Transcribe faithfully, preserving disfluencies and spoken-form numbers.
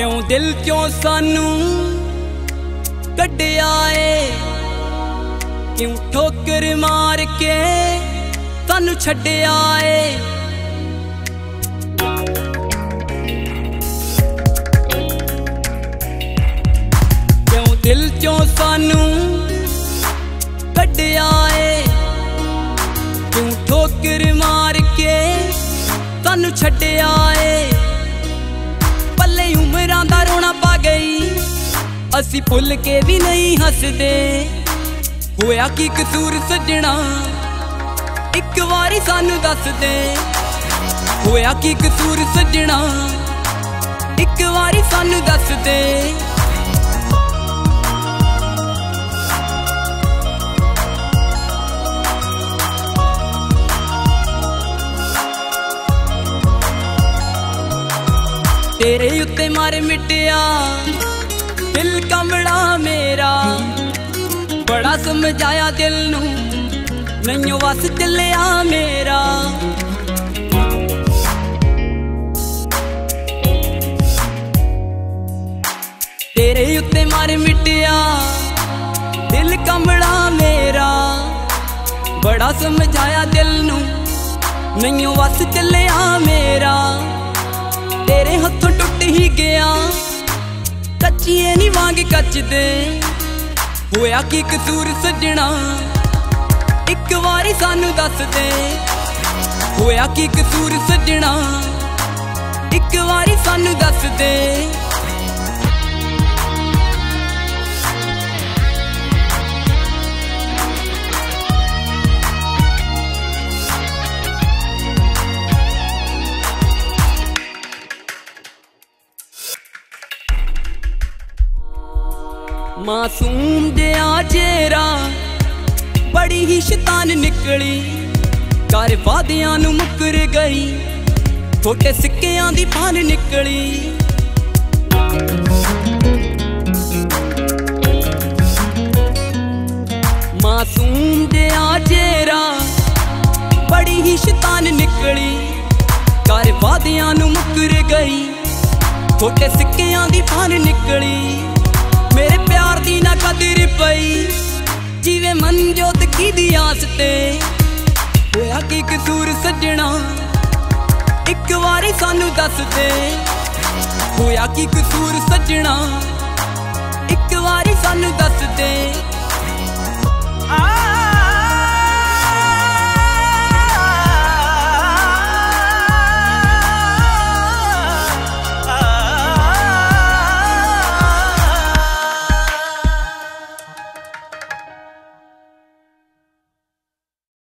क्यों दिल क्यों सानू कड्डिया ए, क्यों ठोकर मार के सानू छड्डिया ए। क्यों दिल क्यों सानू कड्डिया ए, क्यों ठोकर मार के सानू छड्डिया ए। पल्ले उमरां दा रोना पा गई, असी भुल के भी नहीं हसदे। होया की कसूर सजना, एक वारी सानू दस दे। होया की कसूर सजना, एक वारी सानू दस दे। तेरे उत्ते मारे मिटिया दिल कमड़ा मेरा, बड़ा समझाया दिल नू नैयो वस चलिया मेरा। तेरे उत्ते मारे मिटिया दिल कमड़ा मेरा, बड़ा समझाया दिल नू नैयो वस चलिया मेरा। तेरे हथों टुट ही गया, कच्चिए नी वांग कच दे। होया की कसूर सजना, एक वारी सानू दस दे। होया की कसूर सजना, एक वारी सानू दस दे। मासूम जिहा चेहरा, बड़ी ही शैतान निकली। कर वादियां नू मुकर गई, छोटे सिक्कियां दी भान निकली। मासूम जिहा चेहरा, बड़ी ही शैतान निकली। कर वादियां नू मुकर गई, छोटे सिक्कियां दी भान निकली। मेरे प्यार दी ना कदर पई, जिवे मन जोत की दी आस ते। होया की कसूर सजना, एक वारी सानू दस दे। होया की कसूर सजना, एक वारी सानू दस दे।